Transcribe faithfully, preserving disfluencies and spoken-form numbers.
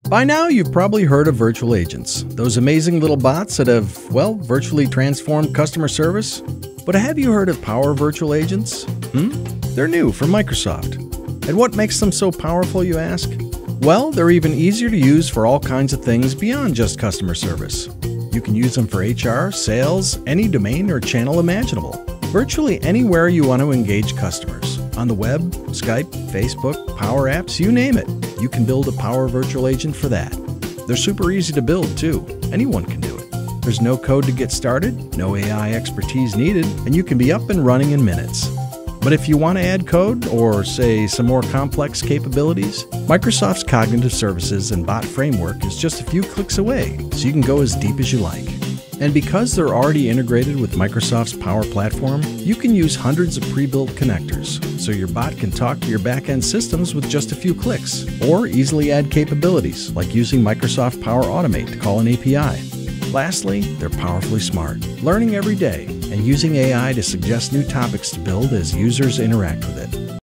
By now, you've probably heard of virtual agents, those amazing little bots that have, well, virtually transformed customer service. But have you heard of Power Virtual Agents? Hmm? They're new from Microsoft. And what makes them so powerful, you ask? Well, they're even easier to use for all kinds of things beyond just customer service. You can use them for H R, sales, any domain or channel imaginable. Virtually anywhere you want to engage customers. On the web, Skype, Facebook, Power Apps, you name it. You can build a Power Virtual Agent for that. They're super easy to build too. Anyone can do it. There's no code to get started, no A I expertise needed, and you can be up and running in minutes. But if you want to add code, or say some more complex capabilities, Microsoft's Cognitive Services and Bot Framework is just a few clicks away, so you can go as deep as you like. And because they're already integrated with Microsoft's Power Platform, you can use hundreds of pre-built connectors, so your bot can talk to your back-end systems with just a few clicks, or easily add capabilities, like using Microsoft Power Automate to call an A P I. Lastly, they're powerfully smart, learning every day, and using A I to suggest new topics to build as users interact with it.